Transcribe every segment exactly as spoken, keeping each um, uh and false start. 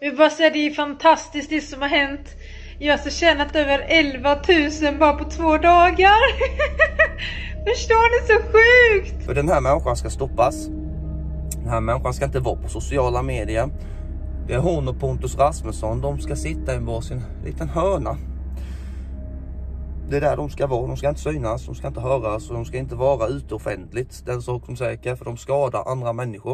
Jag vill bara säga det är fantastiskt det som har hänt. Jag har så tjänat över elva tusen bara på två dagar. Förstår ni, så sjukt? För den här människan ska stoppas. Den här människan ska inte vara på sociala medier. Det är hon och Pontus Rasmusson. De ska sitta i varsin liten hörna. Det är där de ska vara. De ska inte synas, de ska inte höras och de ska inte vara ute offentligt. Den sak som säker, för de skadar andra människor.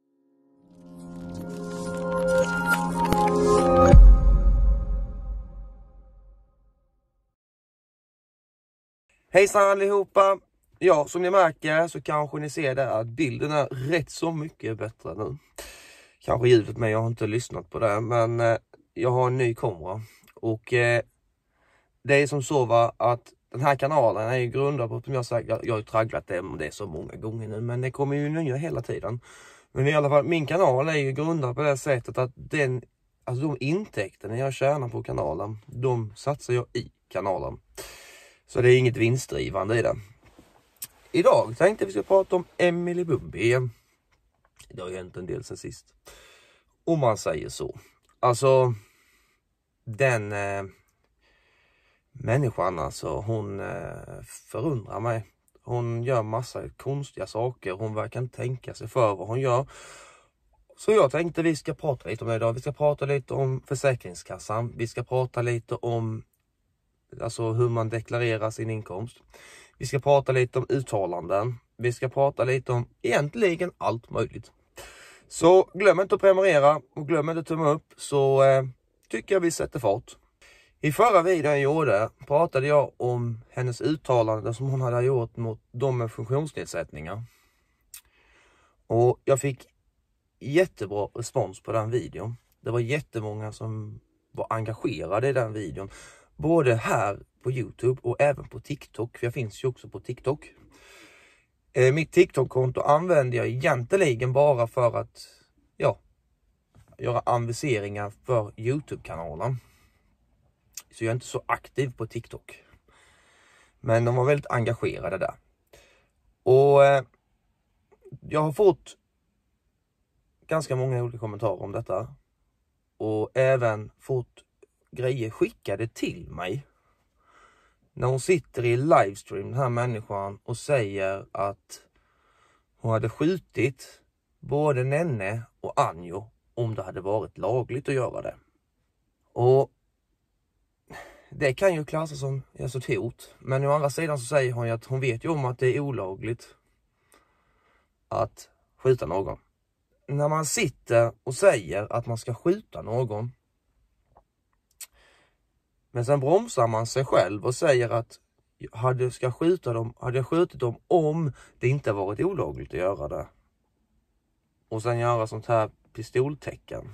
Hejsan allihopa! Ja, som ni märker så kanske ni ser där att bilden är rätt så mycket bättre nu. Kanske ljudet med, jag har inte lyssnat på det, men eh, jag har en ny kamera. Och eh, det är som så va, att den här kanalen är ju grundad på, som jag sagt, jag, jag har ju tragglat det, det är så många gånger nu, men det kommer ju nya hela tiden. Men i alla fall, min kanal är ju grundad på det sättet att den, alltså de intäkterna jag tjänar på kanalen, de satsar jag i kanalen. Så det är inget vinstdrivande i det. Idag tänkte vi ska prata om Emily Bumby igen. Det har ju hänt en del sen sist. Om man säger så. Alltså, den eh, människan alltså, hon eh, förundrar mig. Hon gör massa konstiga saker. Hon verkar inte tänka sig för vad hon gör. Så jag tänkte vi ska prata lite om det idag. Vi ska prata lite om Försäkringskassan. Vi ska prata lite om alltså hur man deklarerar sin inkomst. Vi ska prata lite om uttalanden. Vi ska prata lite om egentligen allt möjligt. Så glöm inte att prenumerera och glöm inte att tumma upp, så eh, tycker jag vi sätter fart. I förra videon jag gjorde pratade jag om hennes uttalanden som hon hade gjort mot de med funktionsnedsättningar. Och jag fick jättebra respons på den videon. Det var jättemånga som var engagerade i den videon. Både här på YouTube och även på TikTok. För jag finns ju också på TikTok. Eh, mitt TikTok-konto använder jag egentligen bara för att ja, göra anviseringar för YouTube-kanalen. Så jag är inte så aktiv på TikTok. Men de var väldigt engagerade där. Och eh, jag har fått ganska många olika kommentarer om detta. Och även fått grejer skickade till mig. När hon sitter i livestream, den här människan, och säger att hon hade skjutit både Nenne och Anjo om det hade varit lagligt att göra det. Och det kan ju klassas som alltså, ett hot. Men å andra sidan så säger hon ju att hon vet ju om att det är olagligt att skjuta någon. När man sitter och säger att man ska skjuta någon, men sen bromsar man sig själv och säger att hade, ska skjuta dem, hade jag skjutit dem om det inte varit olagligt att göra det. Och sen göra sånt här pistoltecken.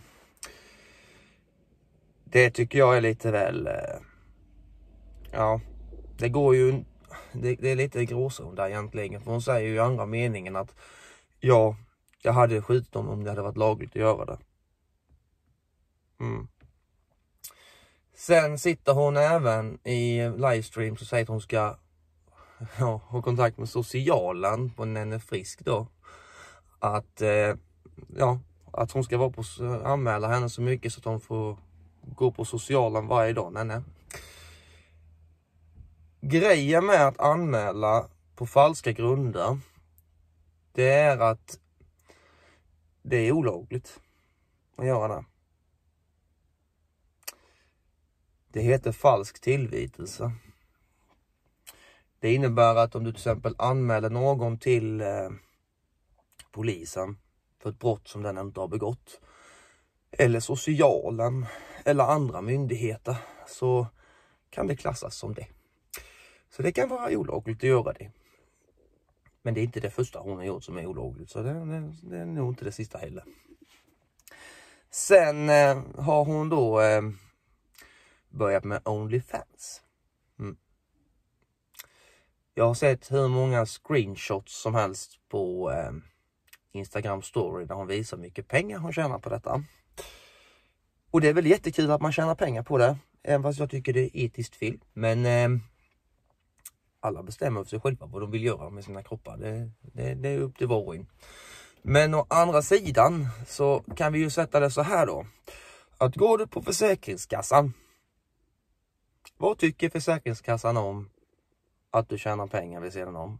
Det tycker jag är lite väl... Ja, det går ju... Det, det är lite gråzon där egentligen. För hon säger ju i andra meningen att ja, jag hade skjutit dem om det hade varit lagligt att göra det. Mm. Sen sitter hon även i livestream så säger att hon ska ja, ha kontakt med socialen på Nenne Frisk då. Att, eh, ja, att hon ska vara på, anmäla henne så mycket så att hon får gå på socialen varje dag. Nenne. Grejen med att anmäla på falska grunder, det är att det är olagligt att göra det. Det heter falsk tillvitelse. Det innebär att om du till exempel anmäler någon till eh, polisen för ett brott som den inte har begått, eller socialen eller andra myndigheter, så kan det klassas som det. Så det kan vara olagligt att göra det. Men det är inte det första hon har gjort som är olagligt, så det, det, det är nog inte det sista heller. Sen eh, har hon då... Eh, börjat med OnlyFans. Mm. Jag har sett hur många screenshots som helst på eh, Instagram story där hon visar mycket pengar hon tjänar på detta. Och det är väl jättekul att man tjänar pengar på det. Även fast jag tycker det är etiskt fel. Men eh, alla bestämmer för sig själva vad de vill göra med sina kroppar. Det, det, det är upp till var och en. Men å andra sidan så kan vi ju sätta det så här då. att går du på Försäkringskassan, vad tycker Försäkringskassan om att du tjänar pengar vid sidan om?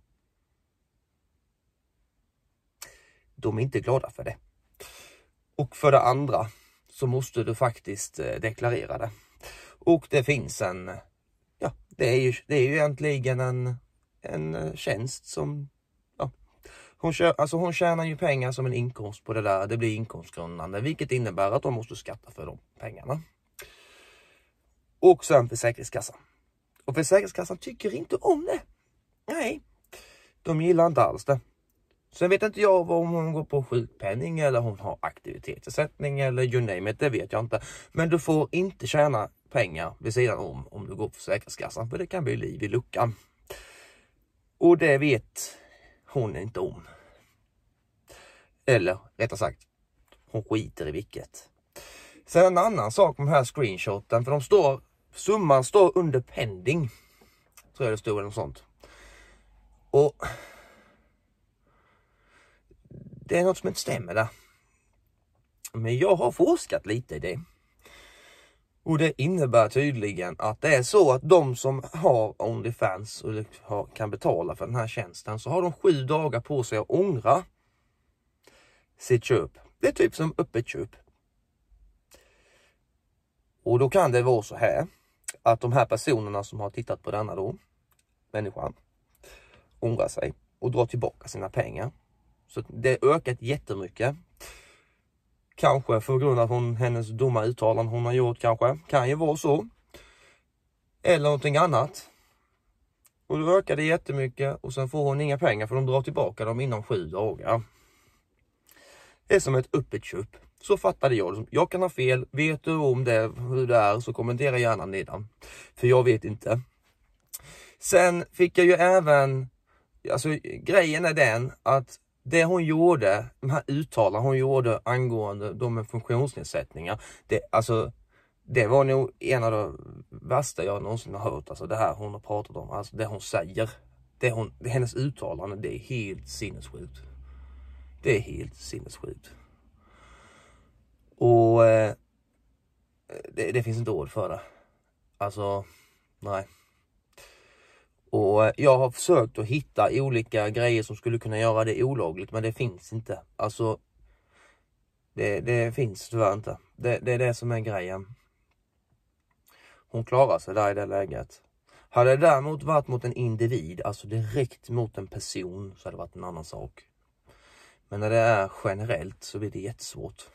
De är inte glada för det. Och för det andra så måste du faktiskt deklarera det. Och det finns en, ja, det är ju, det är ju egentligen en, en tjänst som, ja, hon, kör, alltså hon tjänar ju pengar som en inkomst på det där. Det blir inkomstgrundande, vilket innebär att de måste skatta för de pengarna. Och sen Försäkringskassan. Och Försäkringskassan tycker inte om det. Nej, de gillar inte alls det. Sen vet inte jag om hon går på sjukpenning eller hon har aktivitetsersättning eller you name it, det vet jag inte. Men du får inte tjäna pengar vid sidan om om du går på Försäkringskassan, för det kan bli liv i luckan. Och det vet hon inte om. Eller rättare sagt, hon skiter i vilket. Sen en annan sak med den här screenshoten, för de står, summan står under pending. Tror jag det står eller något sånt. Och det är något som inte stämmer där. Men jag har forskat lite i det. Och det innebär tydligen att det är så att de som har OnlyFans och har, kan betala för den här tjänsten, så har de sju dagar på sig att ångra sitt köp. Det är typ som öppet köp. Och då kan det vara så här att de här personerna som har tittat på denna då, människan, ångrar sig och drar tillbaka sina pengar. Så det har ökat jättemycket. Kanske för grund av hon, hennes dumma uttalanden hon har gjort kanske. Kan ju vara så. Eller någonting annat. Och då ökar det jättemycket. Och sen får hon inga pengar för de drar tillbaka dem inom sju dagar. Det är som ett öppet köp. Så fattade jag det. Jag kan ha fel. Vet du om det, hur det är, så kommentera gärna nedan. För jag vet inte. Sen fick jag ju även... Alltså grejen är den att det hon gjorde, de här uttalanden hon gjorde angående de med funktionsnedsättningar, det, alltså, det var nog en av de värsta jag någonsin har hört. Alltså det här hon har pratat om, alltså det hon säger, det hon, det, hennes uttalande, det är helt sinnessjukt. Det är helt sinnessjukt. Och eh, det, det finns inte ord för det. Alltså, nej. Och jag har försökt att hitta olika grejer som skulle kunna göra det olagligt, men det finns inte. Alltså, det, det finns tyvärr inte. Det, det är det som är grejen. Hon klarar sig där i det läget. Hade det däremot varit mot en individ, alltså direkt mot en person, så hade det varit en annan sak. Men när det är generellt så blir det jättesvårt.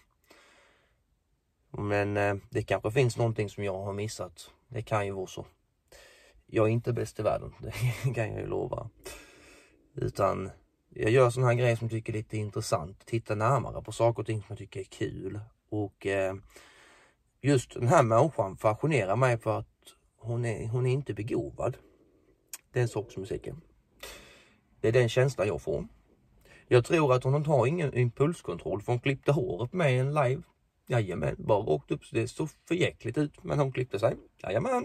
Men eh, det kanske finns någonting som jag har missat. Det kan ju vara så. Jag är inte bäst i världen, det kan jag ju lova. Utan jag gör sådana här grejer som jag tycker är lite intressant. Titta närmare på saker och ting som jag tycker är kul. Och eh, just den här människan fascinerar mig för att hon är, hon är inte begåvad. Det är en sak som musiken. Det är den känslan jag får. Jag tror att hon har ingen impulskontroll, för hon klippte håret med en live. Jajamän, bara åkt upp så det såg förjäkligt ut, men hon klippte sig. Jajamän.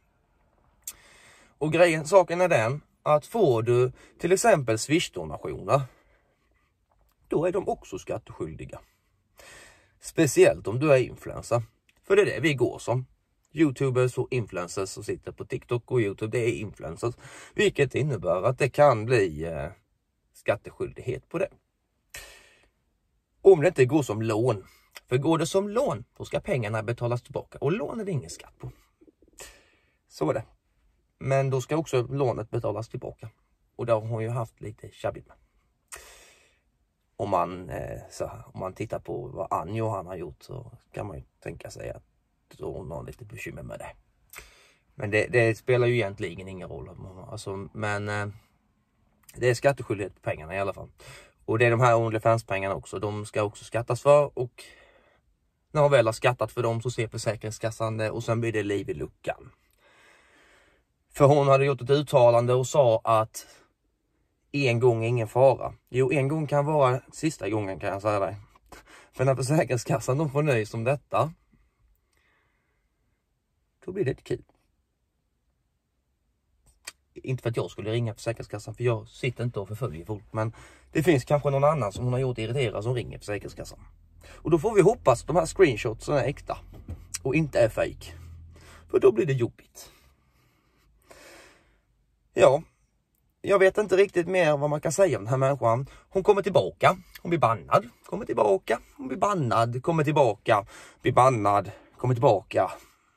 Och grejen, saken är den att får du till exempel Swish-donationer, då är de också skatteskyldiga. Speciellt om du är influencer. För det är det vi går som. YouTubers och influencers som sitter på TikTok och YouTube, det är influencers. Vilket innebär att det kan bli eh, skatteskyldighet på det. Om det inte går som lån. För går det som lån, då ska pengarna betalas tillbaka. Och lån är det ingen skatt på. Så är det. Men då ska också lånet betalas tillbaka. Och där har hon ju haft lite tjabbigt med. Om man, eh, så, om man tittar på vad Anjo han har gjort, så kan man ju tänka sig att hon har lite bekymmer med det. Men det, det spelar ju egentligen ingen roll. Alltså, men eh, det är skatteskyldighet på pengarna i alla fall. Och det är de här OnlyFans-pengarna också. De ska också skattas för. Och när hon väl har skattat för dem så ser Försäkringskassan det. Och sen blir det liv i luckan. För hon hade gjort ett uttalande och sa att en gång är ingen fara. Jo, en gång kan vara sista gången, kan jag säga dig. För när Försäkringskassan de får nöjs om detta, då blir det inte kul. Inte för att jag skulle ringa Försäkringskassan, för jag sitter inte och förföljer folk. Men det finns kanske någon annan som hon har gjort irriterad som ringer Försäkringskassan. Och då får vi hoppas att de här screenshots är äkta. och inte är fake. För då blir det jobbigt. Ja, jag vet inte riktigt mer vad man kan säga om den här människan. Hon kommer tillbaka, hon blir bannad, kommer tillbaka, hon blir bannad, kommer tillbaka, blir bannad, kommer tillbaka.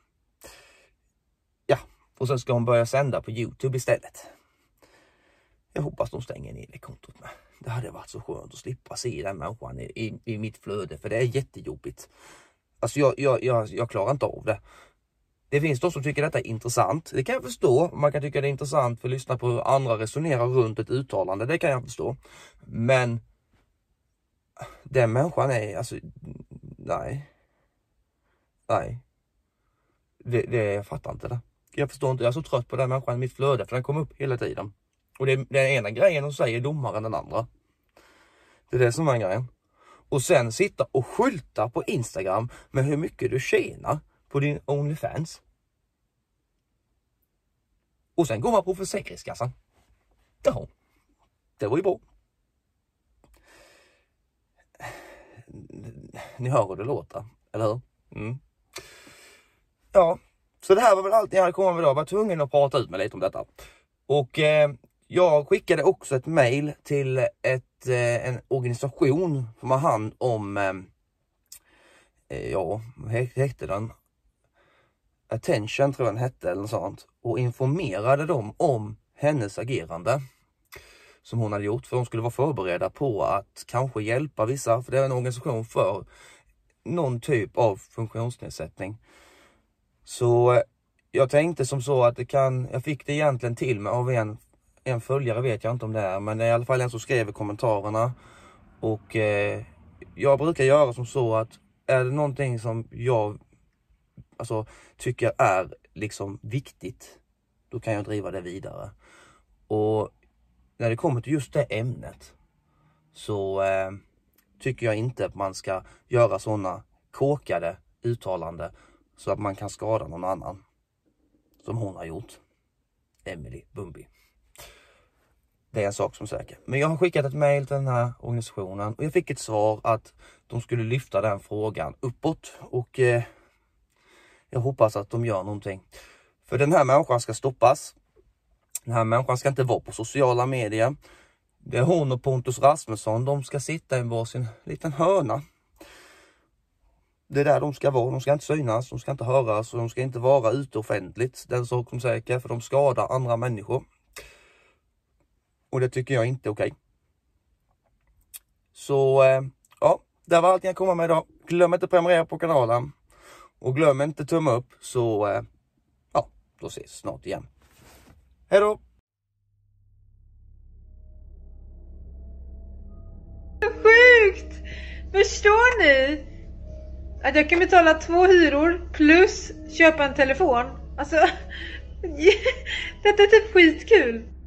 Ja, och sen ska hon börja sända på YouTube istället. Jag hoppas de stänger ner det kontot med. Det hade varit så skönt att slippa se den människan i, i, i mitt flöde, för det är jättejobbigt. Alltså jag, jag, jag, jag klarar inte av det. Det finns de som tycker detta är intressant. Det kan jag förstå. Man kan tycka det är intressant för att lyssna på hur andra resonerar runt ett uttalande. Det kan jag förstå. Men den människan är, alltså, nej. Nej. Det, det, jag fattar inte det. Jag förstår inte. Jag är så trött på den människan i mitt flöde, för den kommer upp hela tiden. Och det är den ena grejen hon säger domare än den andra. Det är det som är grejen. Och sen sitta och skylta på Instagram med hur mycket du tjänar på din OnlyFans. Och sen går man på Försäkringskassan. Jaha, det var ju bra. Ni hör hur det låter, eller hur? Mm. Ja, så det här var väl allt jag hade kommit med idag. Jag var tvungen att prata ut med lite om detta. Och eh, jag skickade också ett mejl till ett, eh, en organisation som har hand om, eh, ja, vad hette den? Attention tror jag den hette eller något sånt. Och informerade dem om hennes agerande som hon hade gjort. För de skulle vara förberedda på att kanske hjälpa vissa. För det är en organisation för någon typ av funktionsnedsättning. Så jag tänkte som så att det kan, jag fick det egentligen till mig av en, en följare, vet jag inte om det är. Men det är i alla fall en som skrev i kommentarerna. Och eh, jag brukar göra som så att är det någonting som jag alltså tycker är liksom viktigt, då kan jag driva det vidare. Och när det kommer till just det ämnet så eh, tycker jag inte att man ska göra sådana kåkade uttalanden så att man kan skada någon annan, som hon har gjort, Emily Bumby. Det är en sak som är säker. Men jag har skickat ett mejl till den här organisationen och jag fick ett svar att de skulle lyfta den frågan uppåt. Och eh, jag hoppas att de gör någonting. För den här människan ska stoppas. Den här människan ska inte vara på sociala medier. Det är hon och Pontus Rasmusson. De ska sitta i varsin liten hörna. Det är där de ska vara. De ska inte synas. De ska inte höras. Och de ska inte vara ute offentligt. Den sak som säker. För de skadar andra människor. Och det tycker jag inte är okej. Så eh, ja. Det var allt jag kommer med idag. Glöm inte att prenumerera på kanalen. Och glöm inte tumma upp, så eh, ja, då ses snart igen. Hej då! Sjukt! Förstår ni? Att jag kan betala två hyror plus köpa en telefon. Alltså, detta är typ skitkul.